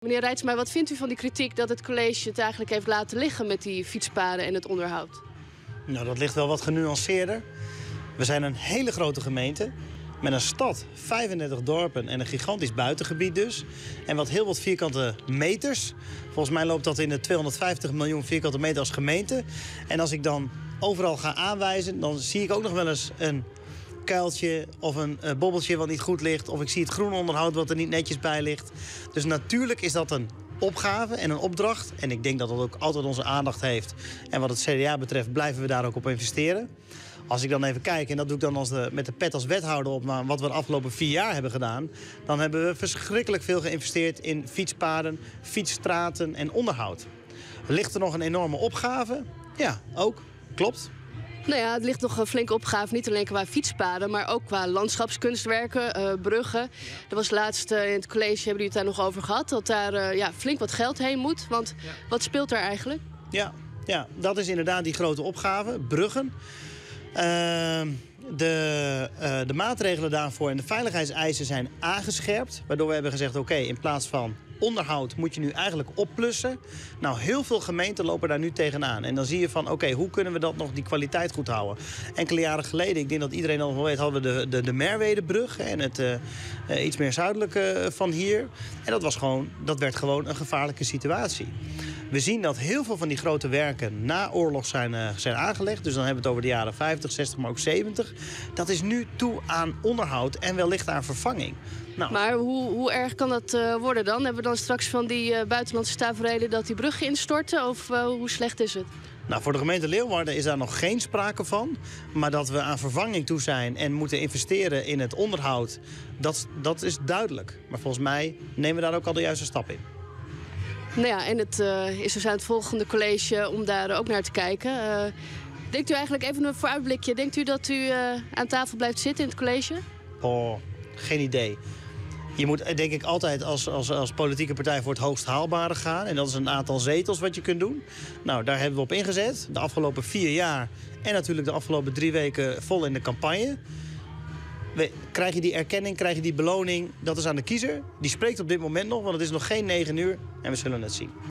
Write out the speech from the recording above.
Meneer Reitsma, wat vindt u van die kritiek dat het college het eigenlijk heeft laten liggen met die fietspaden en het onderhoud? Nou, dat ligt wel wat genuanceerder. We zijn een hele grote gemeente met een stad, 35 dorpen en een gigantisch buitengebied dus. En heel wat vierkante meters. Volgens mij loopt dat in de 250 miljoen vierkante meter als gemeente. En als ik dan overal ga aanwijzen, dan zie ik ook nog wel eens een kuiltje of een bobbeltje wat niet goed ligt. Of ik zie het groenonderhoud wat er niet netjes bij ligt. Dus natuurlijk is dat een opgave en een opdracht. En ik denk dat dat ook altijd onze aandacht heeft. En wat het CDA betreft blijven we daar ook op investeren. Als ik dan even kijk, en dat doe ik dan met de pet als wethouder op, maar wat we de afgelopen 4 jaar hebben gedaan, dan hebben we verschrikkelijk veel geïnvesteerd in fietspaden, fietsstraten en onderhoud. Ligt er nog een enorme opgave? Ja, ook. Klopt. Nou ja, het ligt nog een flinke opgave, niet alleen qua fietspaden, maar ook qua landschapskunstwerken, bruggen. Er was laatst in het college, hebben jullie het daar nog over gehad, dat daar flink wat geld heen moet. Want wat speelt daar eigenlijk? Ja, dat is inderdaad die grote opgave, bruggen. De maatregelen daarvoor en de veiligheidseisen zijn aangescherpt. Waardoor we hebben gezegd, oké, in plaats van onderhoud moet je nu eigenlijk opplussen. Nou, heel veel gemeenten lopen daar nu tegenaan. En dan zie je van, oké, hoe kunnen we dat nog die kwaliteit goed houden? Enkele jaren geleden, ik denk dat iedereen al wel weet, hadden we de Merwedebrug en het iets meer zuidelijke van hier. En dat werd gewoon een gevaarlijke situatie. We zien dat heel veel van die grote werken na oorlog zijn aangelegd. Dus dan hebben we het over de jaren 50, 60, maar ook 70. Dat is nu toe aan onderhoud en wellicht aan vervanging. Nou, maar hoe erg kan dat worden dan? Hebben we dan straks van die buitenlandse taferelen dat die bruggen instorten? Of hoe slecht is het? Nou, voor de gemeente Leeuwarden is daar nog geen sprake van. Maar dat we aan vervanging toe zijn en moeten investeren in het onderhoud, dat is duidelijk. Maar volgens mij nemen we daar ook al de juiste stap in. Nou ja, en het is dus aan het volgende college om daar ook naar te kijken. Denkt u eigenlijk, even een vooruitblikje, denkt u dat u aan tafel blijft zitten in het college? Oh, geen idee. Je moet denk ik altijd als politieke partij voor het hoogst haalbare gaan. En dat is een aantal zetels wat je kunt doen. Nou, daar hebben we op ingezet. De afgelopen 4 jaar en natuurlijk de afgelopen 3 weken vol in de campagne. Krijg je die erkenning, krijg je die beloning, dat is aan de kiezer. Die spreekt op dit moment nog, want het is nog geen 9 uur en we zullen het zien.